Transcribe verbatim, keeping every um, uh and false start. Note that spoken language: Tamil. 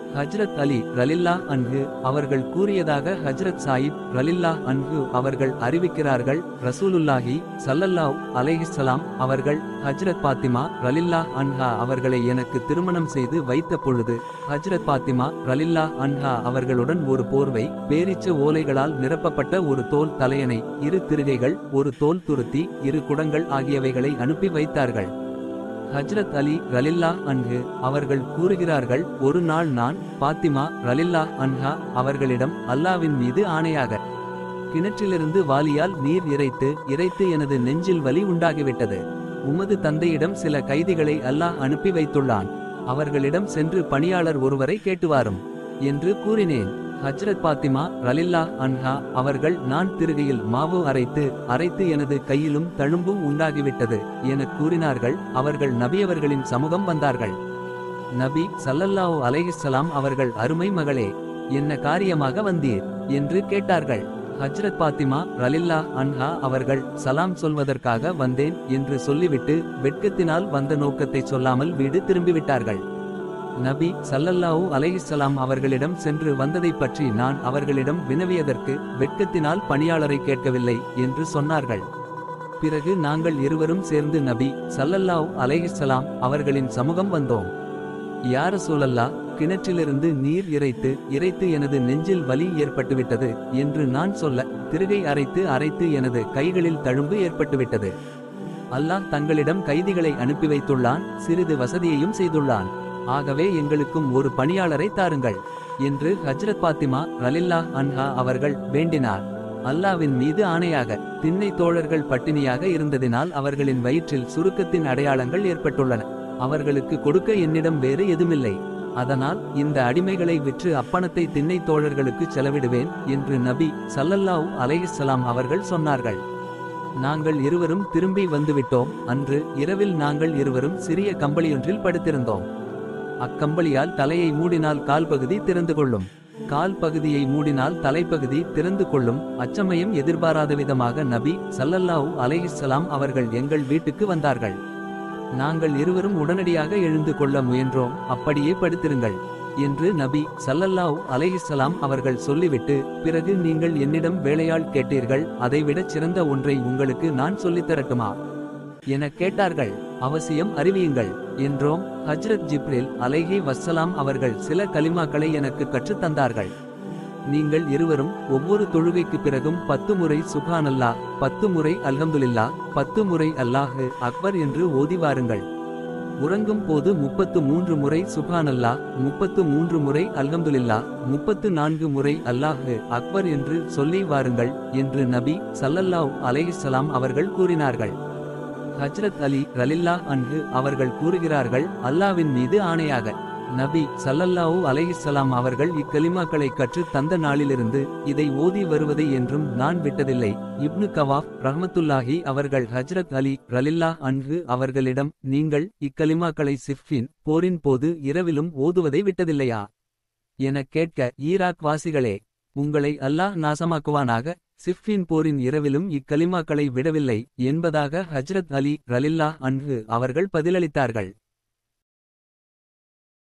ஹஜ்ரத் அலி ரலில்லா அன்ஹு அவர்கள் கூறியதாக ஹஜ்ரத் சாயிப் ரலில்லா அன்ஹு அவர்கள் அறிவிக்கிறார்கள். ரசூலுல்லாஹி ஸல்லல்லாஹு அலைஹிஸ்ஸலாம் அவர்கள் ஹஜ்ரத் பாத்திமா ரலில்லா அன்ஹா அவர்களை எனக்கு திருமணம் செய்து வைத்த பொழுது ஹஜ்ரத் பாத்திமா ரலில்லா அன்ஹா அவர்களுடன் ஒரு போர்வை, பேரீச்ச ஓலைகளால் நிரப்பப்பட்ட ஒரு தோல் தலையணை, இரு திருகைகள், ஒரு தோல் துருத்தி, இரு குடங்கள் ஆகியவைகளை அனுப்பி வைத்தார்கள். ஹஜ்ரத் அலி ரலில்லா அன்ஹு அவர்கள் கூறுகிறார்கள், ஒரு நாள் நான் பாத்திமா ரலில்லா அன்ஹா அவர்களிடம் அல்லாவின் மீது ஆணையாக கிணற்றிலிருந்து வாளியால் நீர் இறைத்து இறைத்து எனது நெஞ்சில் வலி உண்டாகிவிட்டது. உமது தந்தையிடம் சில கைதிகளை அல்லாஹ் அனுப்பி வைத்துள்ளான். அவர்களிடம் சென்று பணியாளர் ஒருவரை கேட்டுவாரும் என்று கூறினேன். ஹஜ்ரத் பாத்திமா ரலில்லா அன்ஹா அவர்கள் நான் திருகையில் மாவு அரைத்து அரைத்து எனது கையிலும் தழும்பும் உண்டாகிவிட்டது எனக் கூறினார்கள். அவர்கள் நபியவர்களின் சமூகம் வந்தார்கள். நபி ஸல்லல்லாஹு அலைஹிஸ்ஸலாம் அவர்கள் அருமை மகளே, என்ன காரியமாக வந்தீர் என்று கேட்டார்கள். ஹஜ்ரத் பாத்திமா ரலில்லா அன்ஹா அவர்கள் சலாம் சொல்வதற்காக வந்தேன் என்று சொல்லிவிட்டு வெட்கத்தினால் வந்த நோக்கத்தை சொல்லாமல் வீடு திரும்பிவிட்டார்கள். நபி ஸல்லல்லாஹு அலைஹிஸ்ஸலாம் அவர்களிடம் சென்று வந்ததைப் பற்றி நான் அவர்களிடம் வினவியதற்கு வெட்கத்தினால் பணியாளரை கேட்கவில்லை என்று சொன்னார்கள். பிறகு நாங்கள் இருவரும் சேர்ந்து நபி ஸல்லல்லாஹு அலைஹிஸ்ஸலாம் அவர்களின் சமூகம் வந்தோம். யா ரசூலல்லாஹ், கிணற்றிலிருந்து நீர் இறைத்து இறைத்து எனது நெஞ்சில் வலி ஏற்பட்டுவிட்டது என்று நான் சொல்ல, திருகை அரைத்து அரைத்து எனது கைகளில் தழும்பு ஏற்பட்டுவிட்டது. அல்லாஹ் தங்களிடம் கைதிகளை அனுப்பி வைத்துள்ளான், சிறிது வசதியையும் செய்துள்ளான். ஆகவே எங்களுக்கும் ஒரு பணியாளரை தாருங்கள் என்று ஹஜ்ரத் பாத்திமா ரலில்லா அன்ஹா அவர்கள் வேண்டினார். அல்லாவின் மீது ஆணையாக திண்ணை தோழர்கள் பட்டினியாக இருந்ததினால் அவர்களின் வயிற்றில் சுருக்கத்தின் அடையாளங்கள் ஏற்பட்டுள்ளன. அவர்களுக்கு கொடுக்க என்னிடம் வேறு எதுமில்லை. அதனால் இந்த அடிமைகளை விற்று அப்பணத்தை திண்ணை தோழர்களுக்கு செலவிடுவேன் என்று நபி ஸல்லல்லாஹு அலைஹிஸ்ஸலாம் அவர்கள் சொன்னார்கள். நாங்கள் இருவரும் திரும்பி வந்துவிட்டோம். அன்று இரவில் நாங்கள் இருவரும் சிறிய கம்பளியொன்றில் படுத்திருந்தோம். அக்கம்பளியால் தலையை மூடினால் கால் பகுதி திறந்து கொள்ளும், கால் பகுதியை மூடினால் தலைப்பகுதி திறந்து கொள்ளும். அச்சமயம் எதிர்பாராத விதமாக நபி ஸல்லல்லாஹு அலைஹிஸ்ஸலாம் அவர்கள் எங்கள் வீட்டுக்கு வந்தார்கள். நாங்கள் இருவரும் உடனடியாக எழுந்து கொள்ள முயன்றோம். அப்படியே படுத்திருங்கள் என்று நபி ஸல்லல்லாஹு அலைஹிஸ்ஸலாம் அவர்கள் சொல்லிவிட்டு, பிறகு நீங்கள் என்னிடம் வேலையாள் கேட்டீர்கள், அதைவிடச் சிறந்த ஒன்றை உங்களுக்கு நான் சொல்லித்தரட்டுமா என கேட்டார்கள். அவசியம் அறிவியுங்கள் என்றோம். ஹஜ்ரத் ஜிப்ரில் அலைஹி வஸ்ஸலாம் அவர்கள் சில கலிமாக்களை எனக்கு கற்றுத் தந்தார்கள். நீங்கள் இருவரும் ஒவ்வொரு தொழுகைக்கு பிறகும் பத்து முறை சுப்ஹானல்லாஹ், பத்து முறை அல்ஹம்துலில்லாஹ், பத்து முறை அல்லாஹு அக்பர் என்று ஓதி வாருங்கள். உறங்கும் போது முப்பத்து மூன்று முறை சுப்ஹானல்லாஹ், முப்பத்து மூன்று முறை அல்ஹம்துலில்லாஹ், முப்பத்து நான்கு முறை அல்லாஹு அக்பர் என்று சொல்லி வாருங்கள் என்று நபி ஸல்லல்லாஹு அலைஹிஸ்ஸலாம் அவர்கள் கூறினார்கள். ஹஜ்ரத் அலி ரலில்லா அன்ஹு அவர்கள் கூறுகிறார்கள், அல்லாவின் மீது ஆணையாக நபி ஸல்லல்லாஹு அலைஹிஸ்ஸலாம் அவர்கள் இக்கலிமாக்களை கற்று தந்த நாளிலிருந்து இதை ஓதி வருவதை என்றும் நான் விட்டதில்லை. இப்னு கவாஃப் ரஹ்மத்துல்லாஹி அவர்கள் ஹஜ்ரத் அலி ரலில்லா அன்ஹு அவர்களிடம், நீங்கள் இக்கலிமாக்களை சிஃபின் போரின் போது இரவிலும் ஓதுவதை விட்டதில்லையா என கேட்க, ஈராக் வாசிகளே, உங்களை அல்லாஹ் நாசமாக்குவானாக, சிஃபின் போரின் இரவிலும் இக்கலிமாக்களை விடவில்லை என்பதாக ஹஜ்ரத் அலி ரலில்லா அன்ஹு அவர்கள் பதிலளித்தார்கள்.